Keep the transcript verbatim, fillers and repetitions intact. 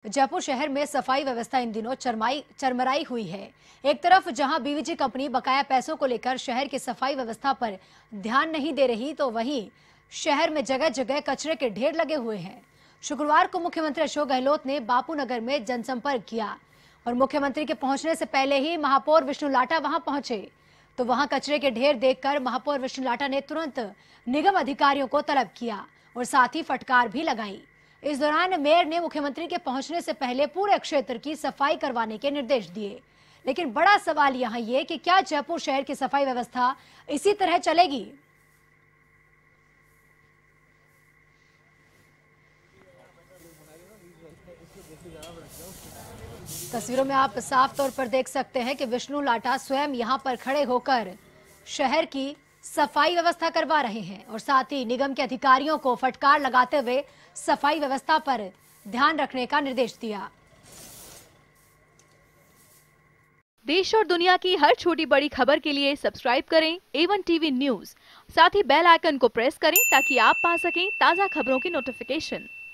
जयपुर शहर में सफाई व्यवस्था इन दिनों चरमाई चरमराई हुई है। एक तरफ जहां बीवीजी कंपनी बकाया पैसों को लेकर शहर की सफाई व्यवस्था पर ध्यान नहीं दे रही, तो वहीं शहर में जगह जगह कचरे के ढेर लगे हुए हैं। शुक्रवार को मुख्यमंत्री अशोक गहलोत ने बापू नगर में जनसंपर्क किया और मुख्यमंत्री के पहुंचने से पहले ही महापौर विष्णु लाटा वहां पहुंचे, तो वहां कचरे के ढेर देखकर महापौर विष्णु लाटा ने तुरंत निगम अधिकारियों को तलब किया और साथ ही फटकार भी लगाई। इस दौरान मेयर ने मुख्यमंत्री के पहुंचने से पहले पूरे क्षेत्र की सफाई करवाने के निर्देश दिए। लेकिन बड़ा सवाल यहां ये कि क्या जयपुर शहर की सफाई व्यवस्था इसी तरह चलेगी? तस्वीरों में आप साफ तौर पर देख सकते हैं कि विष्णु लाटा स्वयं यहां पर खड़े होकर शहर की सफाई व्यवस्था करवा रहे हैं और साथ ही निगम के अधिकारियों को फटकार लगाते हुए सफाई व्यवस्था पर ध्यान रखने का निर्देश दिया। देश और दुनिया की हर छोटी बड़ी खबर के लिए सब्सक्राइब करें ए वन टीवी न्यूज़। साथ ही बेल आइकन को प्रेस करें ताकि आप पा सकें ताज़ा खबरों की नोटिफिकेशन।